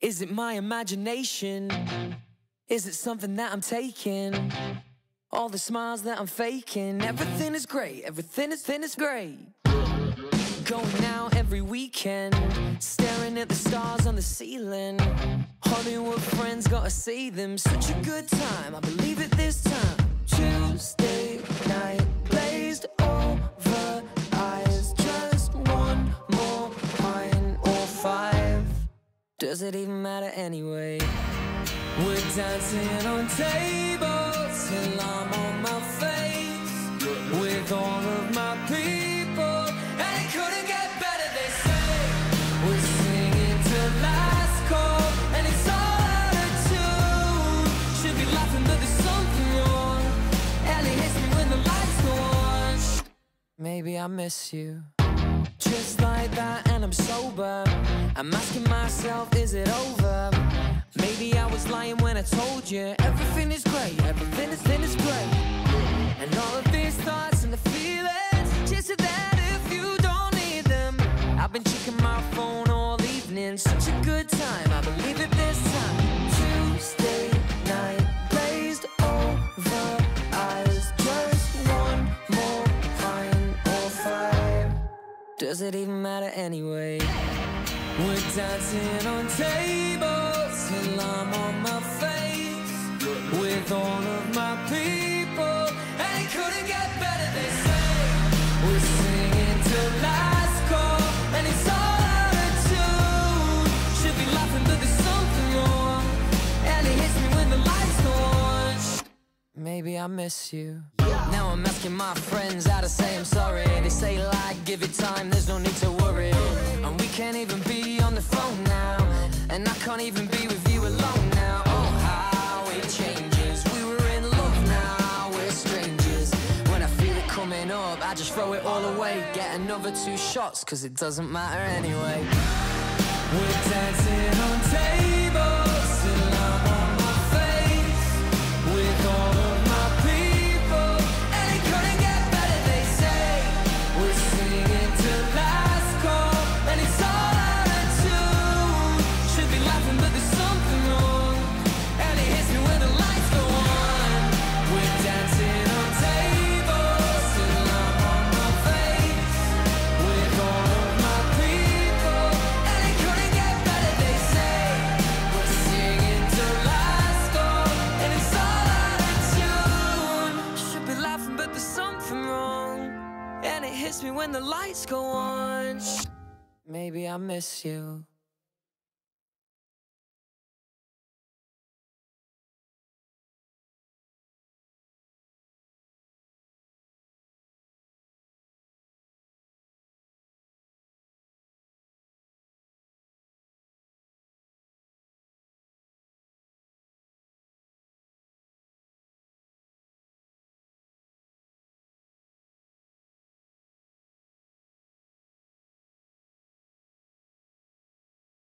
Is it my imagination? Is it something that I'm taking? All the smiles that I'm faking. Everything is great, everything is great. Going out every weekend, staring at the stars on the ceiling. Hollywood friends, gotta see them. Such a good time, I believe it this time. Tuesday night, glazed over eyes. Just one more pint or five. Does it even matter anyway? We're dancing on tables till I'm on my face with all of my people, and it couldn't get better, they say. We're singing to last call, and it's all out of tune. Should be laughing, but there's something wrong, and it hits me when the lights go on. Maybe I miss you. Just like that, and I'm sober. I'm asking myself, is it over? Maybe I was lying when I told you everything is great, everything is great. And all of these thoughts and the feelings, just so that if you don't need them. I've been checking my phone all evening. Such a good time, I believe it this time. Tuesday night, glazed over eyes. Just one more pint or five. Does it even matter anyway? We're dancing on tables till I'm on my face with all of my people, and it couldn't get better, they say. We're singing till last call, and it's all out of tune. Should be laughing, but there's something wrong, and it hits me when the lights go on. Maybe I miss you. Now I'm asking my friends how to say I'm sorry. They say like, give it time, there's no need to worry. And we can't even be on the phone now, and I can't even be with you alone now. Oh, how it changes. We were in love, now we're strangers. When I feel it coming up, I just throw it all away. Get another 2 shots, cause it doesn't matter anyway. We're dancing on tables till I'm on my face with all of my people, and it couldn't get better, they say. We're singing to last call, and it's all out of tune. Should be laughing, but there's something wrong, and it hits me when the lights go on. We're dancing on tables till I'm on my face with all of my people, and it couldn't get better, they say. We're singing to last call, and it's all out of tune. Should be laughing, but there's something wrong, and it hits me when the lights go on. Maybe I miss you.